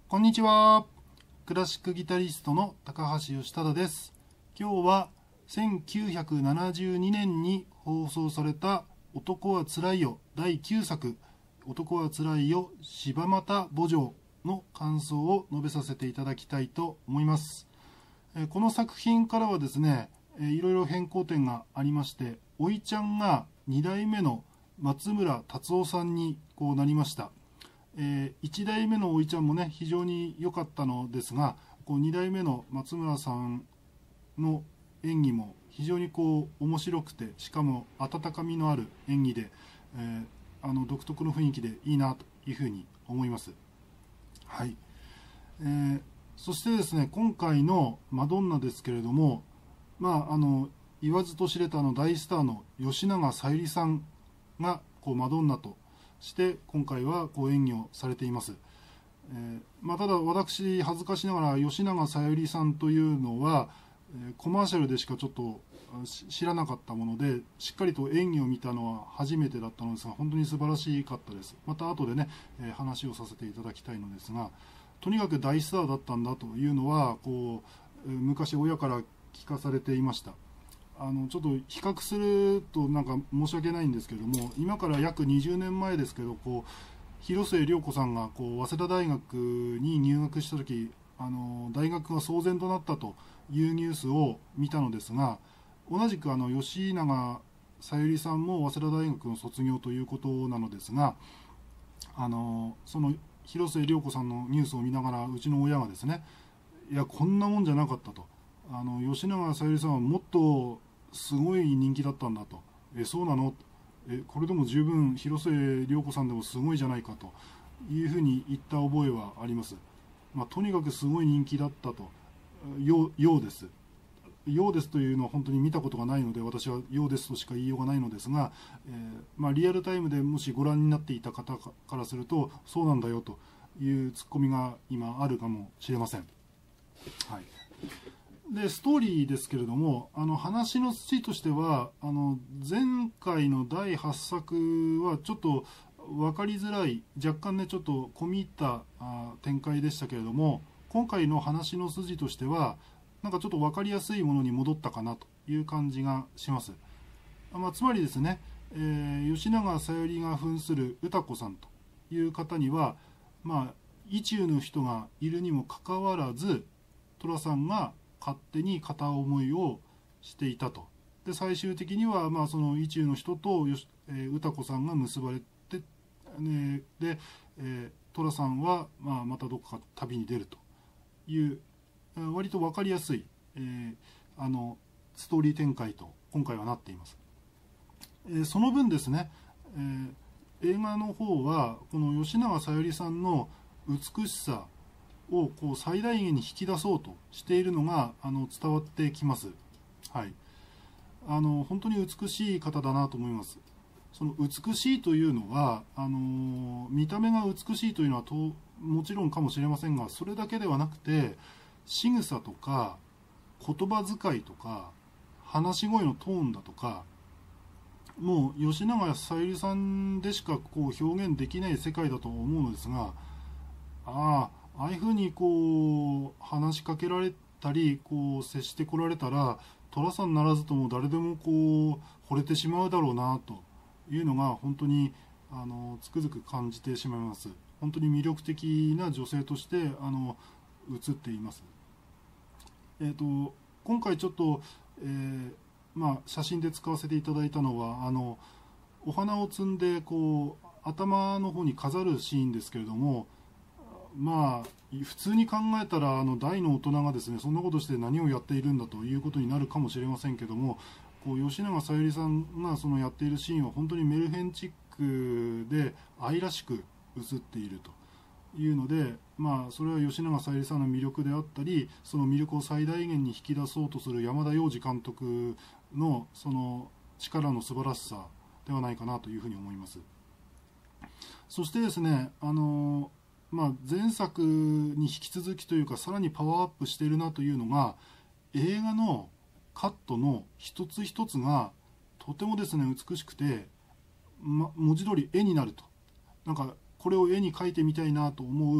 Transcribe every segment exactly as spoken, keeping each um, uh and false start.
こんにちは。クラシックギタリストの高橋義忠です。今日はせんきゅうひゃくななじゅうにねんに放送された男はつらいよだいきゅうさく男はつらいよ柴又慕情の感想を述べさせていただきたいと思います。この作品からはですね、いろいろ変更点がありまして、おいちゃんがにだいめの松村達夫さんにこうなりました。えー、いちだいめのおいちゃんもね非常に良かったのですが、こうにだいめの松村さんの演技も非常にこう面白くて、しかも温かみのある演技で、えー、あの独特の雰囲気でいいなというふうに思います。はい、えー、そしてですね、今回のマドンナですけれども、まああの言わずと知れたあの大スターの吉永小百合さんがこうマドンナとして今回はこう演技をされています。えーまあ、ただ私恥ずかしながら吉永小百合さんというのは、えー、コマーシャルでしかちょっと知らなかったもので、しっかりと演技を見たのは初めてだったのですが、本当に素晴らしかったです。また後でね、えー、話をさせていただきたいのですが、とにかく大スターだったんだというのはこう、えー、昔親から聞かされていました。あのちょっと比較するとなんか申し訳ないんですけれども、今から約にじゅうねんまえですけど、こう広末涼子さんがこう早稲田大学に入学した時、あの大学が騒然となったというニュースを見たのですが、同じくあの吉永小百合さんも早稲田大学の卒業ということなのですが、あのその広末涼子さんのニュースを見ながら、うちの親がですね、いやこんなもんじゃなかったと、あの吉永小百合さんはもっとすごい人気だったんだと、えそうなの、えこれでも十分広末涼子さんでもすごいじゃないかというふうに言った覚えはあります。まあ、とにかくすごい人気だったとようようですようですというのは本当に見たことがないので、私はようですとしか言いようがないのですが、えーまあ、リアルタイムでもしご覧になっていた方からすると、そうなんだよというツッコミが今あるかもしれません。はい、でストーリーですけれども、あの話の筋としては、あの前回のだいはっさくはちょっと分かりづらい、若干ねちょっと込み入ったあ展開でしたけれども、今回の話の筋としてはなんかちょっと分かりやすいものに戻ったかなという感じがします。まあ、つまりですね、えー、吉永小百合が扮する歌子さんという方には、まあ意中の人がいるにもかかわらず、寅さんが勝手に片思いをしていたと。で最終的にはまあその意中の人とよし、えー、歌子さんが結ばれて、ね、で、えー、寅さんはまあまたどこか旅に出るという割と分かりやすい、えー、あのストーリー展開と今回はなっています。えー、その分ですね、えー、映画の方はこの吉永小百合さんの美しさをこう最大限に引き出そうとしているのがあの伝わってきます。はい、あの本当に美しい方だなと思います。その美しいというのはあの見た目が美しいというのはともちろんかもしれませんが、それだけではなくて仕草とか言葉遣いとか話し声のトーンだとか、もう吉永小百合さんでしかこう表現できない世界だと思うのですが、ああああいうふうにこう話しかけられたりこう接してこられたら、寅さんならずとも誰でもこう惚れてしまうだろうなというのが本当にあのつくづく感じてしまいます。本当に魅力的な女性としてあの映っています。えーと、今回ちょっと、えーまあ、写真で使わせていただいたのは、あのお花を摘んでこう頭の方に飾るシーンですけれども、まあ普通に考えたらあの大の大人がですねそんなことして何をやっているんだということになるかもしれませんけども、こう吉永小百合さんがそのやっているシーンは本当にメルヘンチックで愛らしく映っているというので、まあそれは吉永小百合さんの魅力であったり、その魅力を最大限に引き出そうとする山田洋次監督のその力の素晴らしさではないかなというふうに思います。そしてですね、あのまあ、前作に引き続きというかさらにパワーアップしているなというのが、映画のカットの一つ一つがとてもですね美しくて、ま、文字通り絵になると、なんかこれを絵に描いてみたいなと思う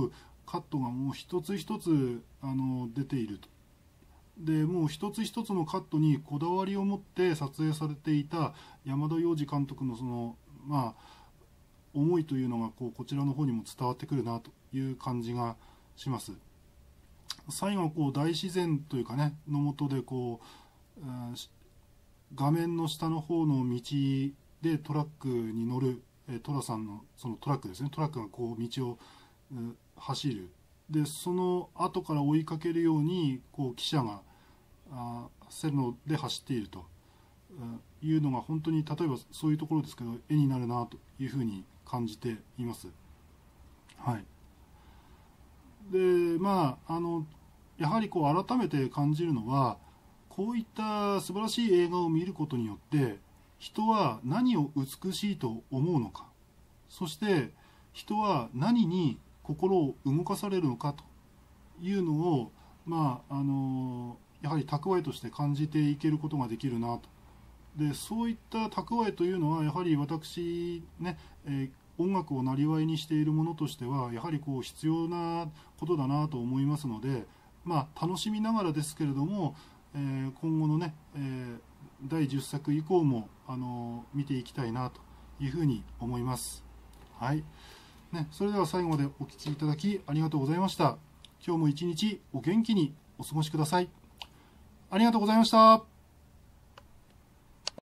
カットがもう一つ一つあの出ていると。でもう一つ一つのカットにこだわりを持って撮影されていた山田洋次監督のそのまあ思いというのがこうこちらの方にも伝わってくるなという感じがします。最後はこう大自然というかねの下でこう、うん、画面の下の方の道でトラックに乗る寅さんのそのトラックですね、トラックがこう道を、うん、走る。でその後から追いかけるようにこう記者があ線路で走っているというのが本当に例えばそういうところですけど絵になるなというふうに感じています。はい。でまああのやはりこう改めて感じるのはこういった素晴らしい映画を見ることによって人は何を美しいと思うのか、そして人は何に心を動かされるのかというのをまああのやはり蓄えとして感じていけることができるなと。でそういった蓄えというのはやはり私ね、えー、音楽を生業にしているものとしてはやはりこう必要なことだなと思いますので、まあ楽しみながらですけれども、えー、今後のね、えー、だいじゅっさく以降もあのー、見ていきたいなというふうに思います。はい。ね、それでは最後までお聞きいただきありがとうございました。今日も一日お元気にお過ごしください。ありがとうございました。